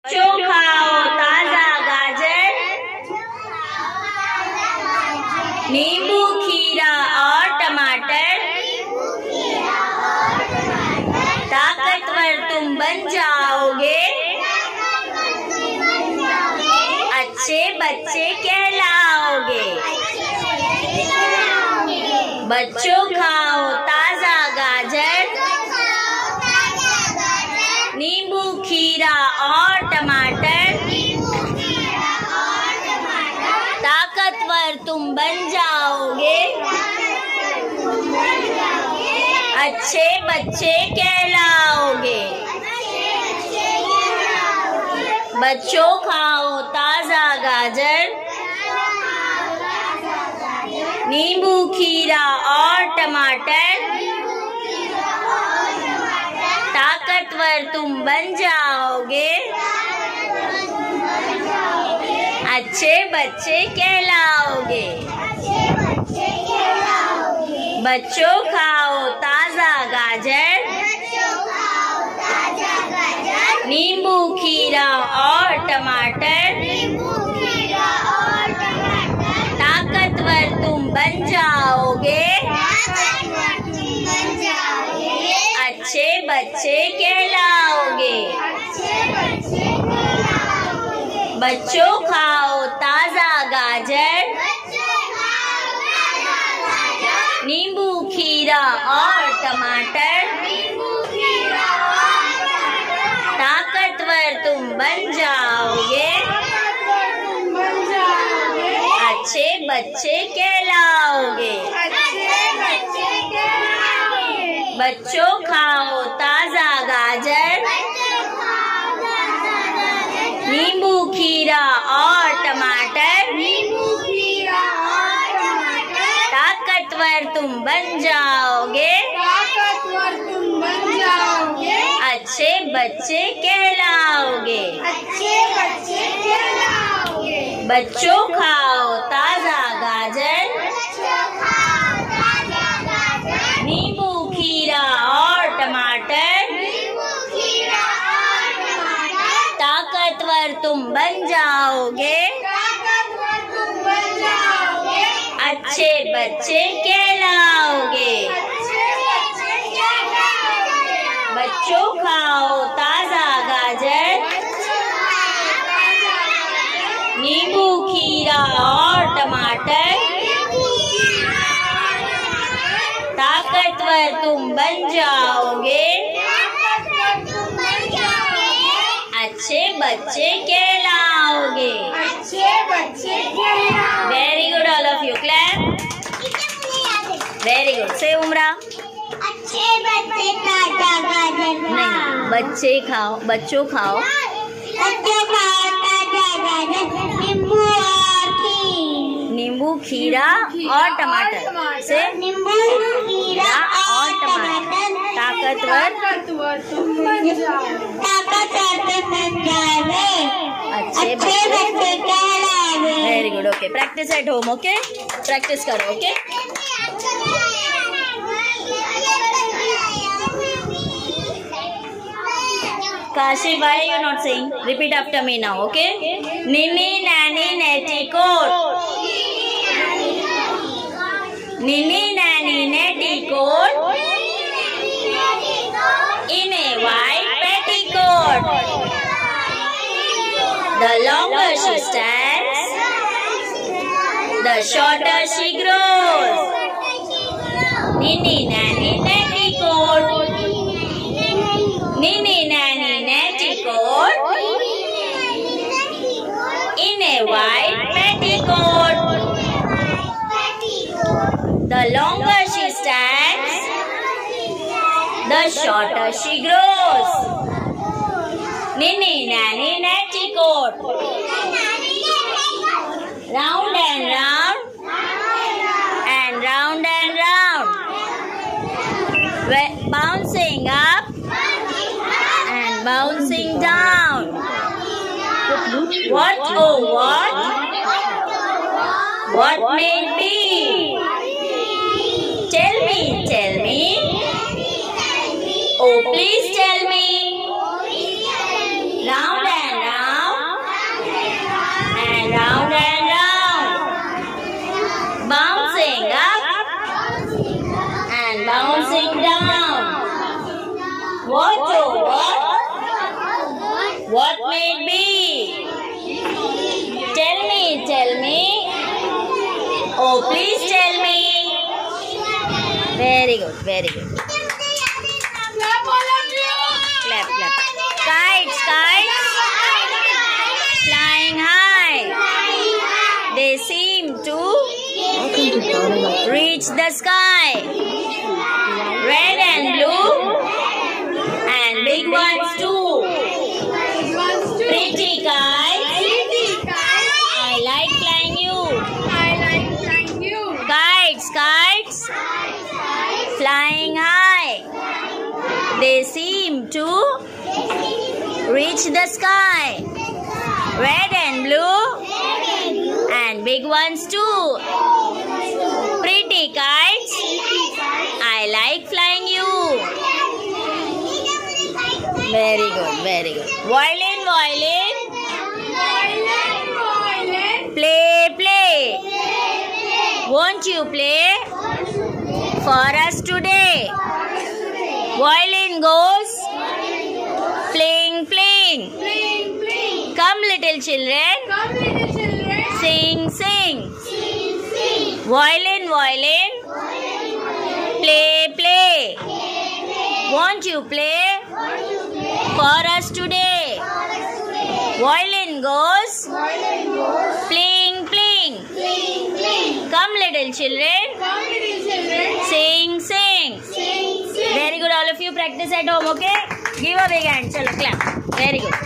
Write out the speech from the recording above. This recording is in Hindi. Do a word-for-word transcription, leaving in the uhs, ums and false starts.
बच्चों खाओ ताजा गाजर, नींबू खीरा और टमाटर, ताकतवर तुम बन जाओगे, अच्छे बच्चे कहलाओगे। बच्चों खाओ ताजा गाजर, नींबू खीरा और टमाटर, ताकतवर तुम बन जाओगे, अच्छे बच्चे कहलाओगे। बच्चों खाओ ताजा गाजर, नींबू खीरा और टमाटर, ताकतवर तुम बन जाओगे, अच्छे बच्चे कहलाओगे। बच्चों खाओ ताजा गाजर, नींबू खीरा और टमाटर, ताकतवर तुम बन जाओगे, अच्छे बच्चे कहलाओगे। बच्चों खाओ ताजा गाजर, नींबू खीरा और टमाटर, ताकतवर तुम बन जाओगे, अच्छे बच्चे कहलाओगे। बच्चों खाओ ताजा गाजर, नींबू खीरा और टमाटर, ताकतवर तुम बन जाओगे, अच्छे बच्चे कहलाओगे। बच्चों खाओ ताजा गाजर, नींबू खीरा और टमाटर, ताकतवर तुम बन जाओगे, अच्छे बच्चे कहलाओगे। बच्चों खाओ ताजा गाजर, नींबू खीरा और टमाटर, ताकतवर तुम बन जाओगे, अच्छे बच्चे कहलाओगे। Very good all of you, clap. Very good. से उमरा अच्छे बच्चे ताजा गाजर नहीं, बच्चे खाओ, बच्चों खाओ बच्चों खाओ ताजा गाजर, नींबू और नींबू खीरा और टमाटर से नींबू खीरा और टमाटर, ताकतवर तुम बन जाओगे, अच्छे बच्चे कहलाओगे। Very good. Okay, practice at home. Okay, practice करो। Okay, Kashi, why are you not saying? Repeat after me now. Okay, Nini nanny netty coat, Nini nanny netty coat, in a white petticoat. The longer she stands, the shorter she grows. Nini nanny netty coat, Nini nanny netty coat, in a white petticoat. The longer she stands, the shorter she grows. Nini nanny netty coat. Round and round, and round and round, bouncing up and bouncing down. What, oh what, what may it be? Tell me, tell me, oh please tell me. Round and round. What may it be? Tell me, tell me. Oh, please tell me. Very good, very good. Clap all of you. Clap, clap. Kites, kites. Flying high. They seem to reach the sky. Red and blue. And big ones too. Pretty kites. I like flying you. I like flying you. Kites, kites. Flying high. They seem to reach the sky. Red and blue. And big ones too. Pretty kites. I like flying you. Very good, very good. Violin, violin. Play, play. Won't you play for us today? Violin goes playing, playing. Come little children. Sing, sing. Violin, violin. Play, play. Won't you play for us today? Violin goes playing, playing. Come little children. Sing, sing. Very good, all of you practice at home, okay? Give a big hand. Chalo, clap. Very good.